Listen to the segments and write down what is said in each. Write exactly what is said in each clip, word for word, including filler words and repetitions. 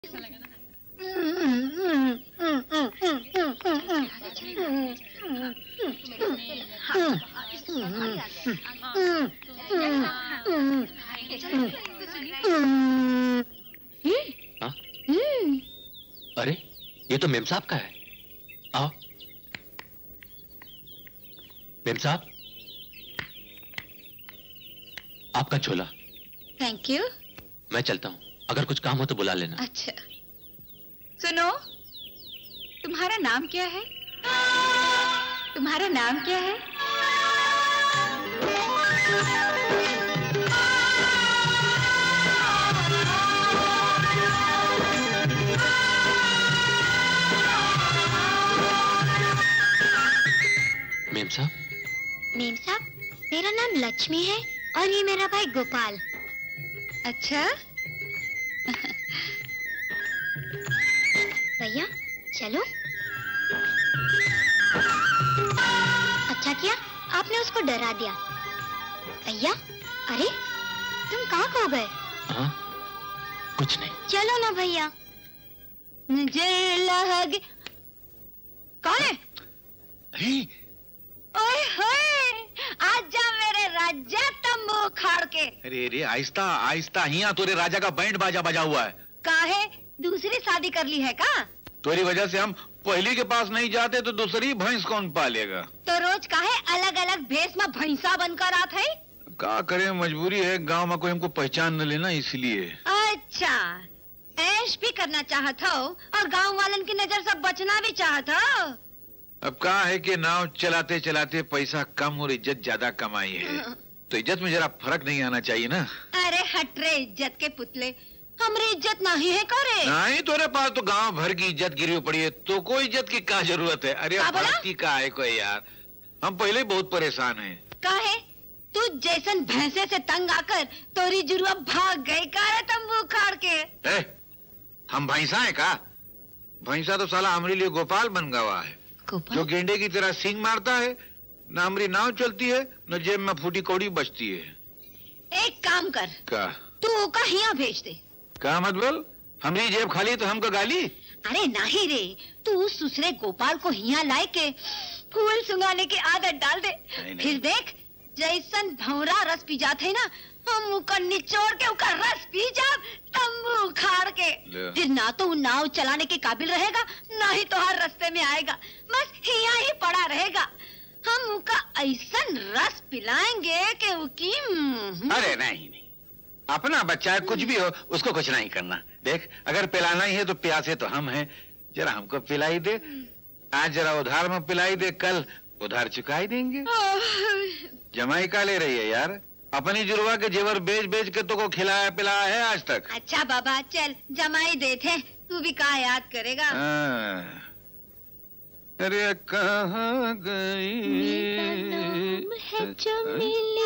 अरे ये तो मेम साहब का है। आओ मेम साहब, आपका झोला। Thank you. मैं चलता हूँ, अगर कुछ काम हो तो बुला लेना। अच्छा सुनो, तुम्हारा नाम क्या है? तुम्हारा नाम क्या है? मेम साहब। मेम साहब, मेरा नाम लक्ष्मी है और ये मेरा भाई गोपाल। अच्छा भैया चलो। अच्छा किया आपने उसको डरा दिया। भैया अरे तुम कहाँ खो गए? हाँ कुछ नहीं। चलो ना भैया। मुझे लग कौन है? ओए होए, आजा मेरे राजा तंबू खाड़ के। अरे अरे आहिस्ता आहिस्ता, हिया तोरे राजा का बैंड बाजा बजा हुआ है। काहे दूसरी शादी कर ली है का? तोरी वजह से हम पहली के पास नहीं जाते तो दूसरी भैंस कौन पालेगा? तो रोज काहे अलग अलग भेष में भैंसा बनकर आत है? क्या करें, मजबूरी है, गांव में कोई हमको पहचान न लेना इसलिए। अच्छा ऐश भी करना चाहत हो और गांव वालन की नजर से बचना भी चाहत हो। अब कहा है कि नाव चलाते चलाते पैसा कम और इज्जत ज्यादा कमाई है, तो इज्जत में जरा फर्क नहीं आना चाहिए ना। अरे हट रे इज्जत के पुतले, हमरी इज्जत नहीं है करे। नहीं तोरे पास तो गांव भर की इज्जत गिरी पड़ी है, तो कोई इज्जत की क्या जरूरत है? अरे की का है कोई यार, हम पहले ही बहुत परेशान हैं। काहे तू जैसन भैंसे से तंग आकर तोरी जुरुआ भाग गई का तंबू खाड़ के। ए, हम भैंसा है का? भैंसा तो साला हमारे लिए गोपाल बन गवा है, जो गेंडे की तरह सींग मारता है, न हमारी नाव चलती है न जेब में फूटी कौड़ी बचती है। एक काम कर, का तू का हिया भेज दे। क्या मतलब? हमारी जेब खाली तो हमको गाली? अरे नहीं रे, तू सुसरे गोपाल को हिया लाए के फूल सुंगाने की आदत डाल दे। नहीं, फिर नहीं। देख जैसन भौरा रस पी जाते है ना, हम उका निचोड़ के उका रस पी जा तंबू खाड़ के। फिर ना तो वो नाव चलाने के काबिल रहेगा, ना ही तो हर रास्ते में आएगा, बस हिया ही पड़ा रहेगा। हम उका ऐसन रस पिलाएंगे कि उकी। अरे नहीं नहीं, अपना बच्चा है, कुछ भी हो उसको कुछ नहीं करना। देख अगर पिलाना ही है तो प्यासे तो हम हैं, जरा हमको पिलाई दे। आज जरा उधार में पिलाई दे, कल उधार चुकाई देंगे। जमाई का ले रही है यार? अपनी जुड़वा के जेवर बेच बेच के तो को खिलाया पिलाया है आज तक? अच्छा बाबा चल जमाई देते, तू भी कहाँ याद करेगा। हाँ। अरे कहाँ गई है चमेली।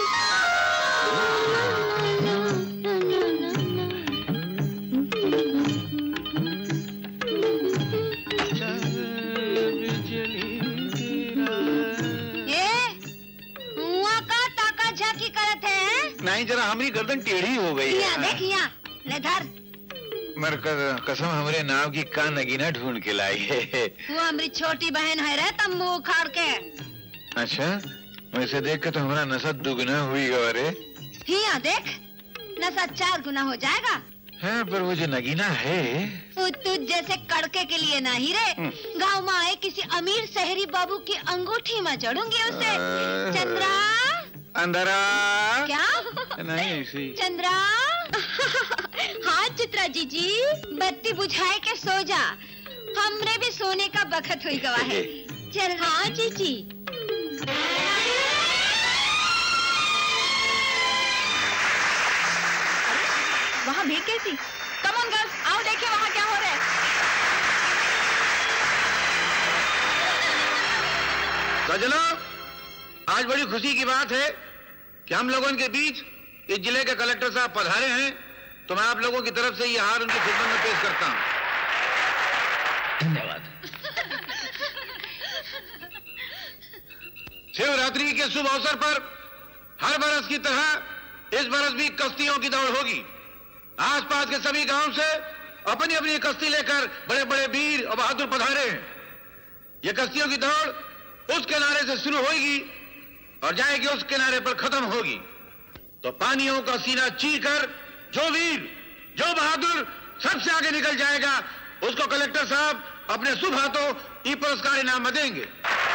झाकी करत है? नहीं जरा हमारी गर्दन टेढ़ी हो गई है। देख यहाँ ले धर। मर कसम हमारे नाव की का नगीना ढूंढ के लाई है। वो हमारी छोटी बहन है रे तंबू उखाड़ के। अच्छा वैसे देख के तो हमारा नशा दुगना हुई गवारे। यहाँ देख नशा चार गुना हो जाएगा। हाँ पर वो जो नगीना है वो तुझ जैसे कड़के के लिए नहीं रे, गांव में आए किसी अमीर शहरी बाबू की अंगूठी में जड़ूंगी उसे। चंद्रा अंधरा। क्या? नहीं ऐसी। चंद्रा। हाँ चित्रा जी जी, बत्ती बुझाए के सो जा, हमरे भी सोने का बखत हुई गवा है। चल। हाँ जी जी। वहाँ भीड़ कैसी? कम ऑन गर्ल्स, आओ देखिए वहाँ क्या हो रहा है। सजनों, आज बड़ी खुशी की बात है कि हम लोगों के बीच इस जिले के कलेक्टर साहब पधारे हैं, तो मैं आप लोगों की तरफ से ये हार उनकी खिदमत में पेश करता हूँ। धन्यवाद। शिवरात्रि के शुभ अवसर पर हर बरस की तरह इस बरस भी कश्तियों की दौड़ होगी। आसपास के सभी गांव से अपनी अपनी कश्ती लेकर बड़े बड़े वीर और बहादुर पधारे हैं। ये कश्तियों की दौड़ उस किनारे से शुरू होगी और जाएगी उस किनारे पर खत्म होगी। तो पानियों का सीना चीर कर जो वीर, जो बहादुर सबसे आगे निकल जाएगा, उसको कलेक्टर साहब अपने शुभ हाथों ई पुरस्कार इनाम देंगे।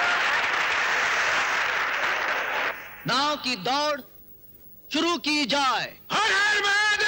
नाव की दौड़ शुरू की जाए। हर हर महादेव!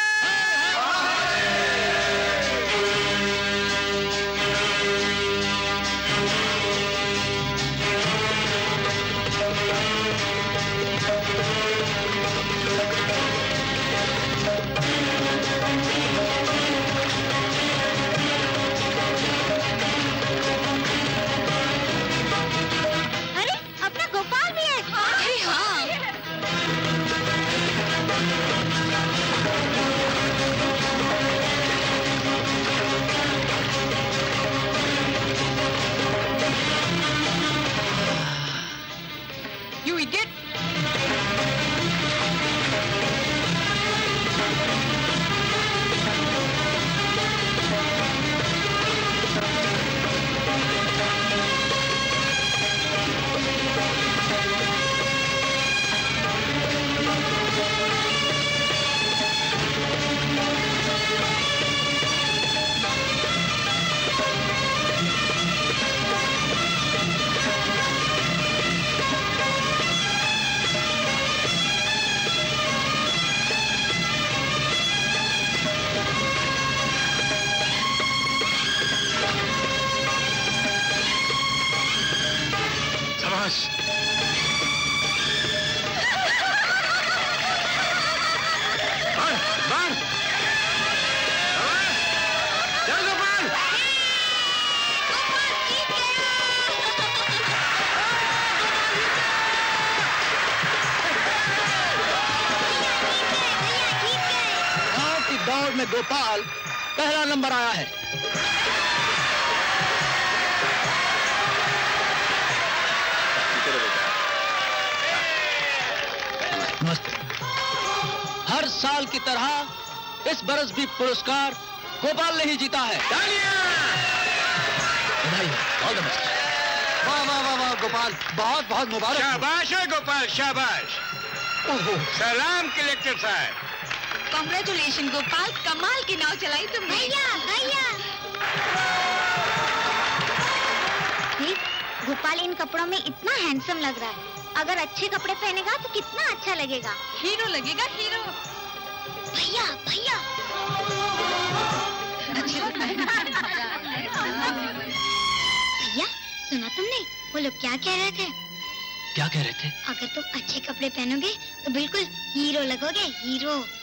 में गोपाल पहला नंबर आया है। नमस्ते। हर साल की तरह इस बरस भी पुरस्कार गोपाल ने ही जीता है। All the best. वाह वाह वाह वाह गोपाल, बहुत बहुत मुबारक। शाबाश है गोपाल, शाबाश। सलाम कलेक्टर साहब। कांग्रेचुलेशन गोपाल, कमाल की नाव चलाई तुमने। भैया भैया गोपाल इन कपड़ों में इतना हैंडसम लग रहा है। अगर अच्छे कपड़े पहनेगा तो कितना अच्छा लगेगा। हीरो लगेगा, हीरो। भैया भैया भैया सुना तुमने वो लोग क्या कह रहे थे? क्या कह रहे थे? अगर तुम अच्छे कपड़े पहनोगे तो बिल्कुल हीरो लगोगे, हीरो।